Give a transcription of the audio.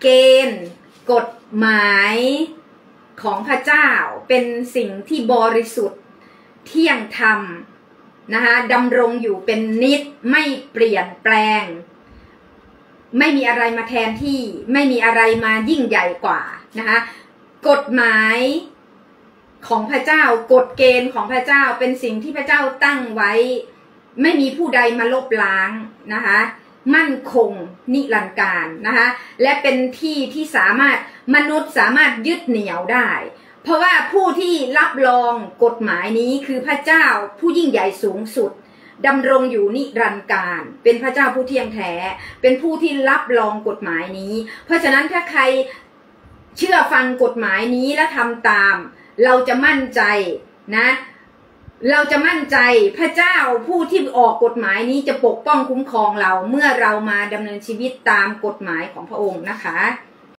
เกณฑ์กฎหมายของพระเจ้าเป็นสิ่งที่บริสุทธิ์เที่ยงธรรมนะคะดำรงอยู่เป็นนิจไม่เปลี่ยนแปลงไม่มีอะไรมาแทนที่ไม่มีอะไรมายิ่งใหญ่กว่านะคะกฎหมายของพระเจ้ากฎเกณฑ์ของพระเจ้าเป็นสิ่งที่พระเจ้าตั้งไว้ไม่มีผู้ใดมาลบล้างนะคะมั่นคงนิรันดร์กาลนะคะและเป็นที่ที่มนุษย์สามารถยึดเหนี่ยวได้เพราะว่าผู้ที่รับรองกฎหมายนี้คือพระเจ้าผู้ยิ่งใหญ่สูงสุดดำรงอยู่นิรันดร์กาลเป็นพระเจ้าผู้เที่ยงแท้เป็นผู้ที่รับรองกฎหมายนี้เพราะฉะนั้นถ้าใครเชื่อฟังกฎหมายนี้และทำตามเราจะมั่นใจนะเราจะมั่นใจพระเจ้าผู้ที่ออกกฎหมายนี้จะปกป้องคุ้มครองเราเมื่อเรามาดำเนินชีวิตตามกฎหมายของพระองค์นะคะ